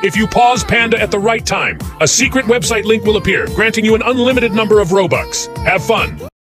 If you pause Panda at the right time, a secret website link will appear, granting you an unlimited number of Robux. Have fun!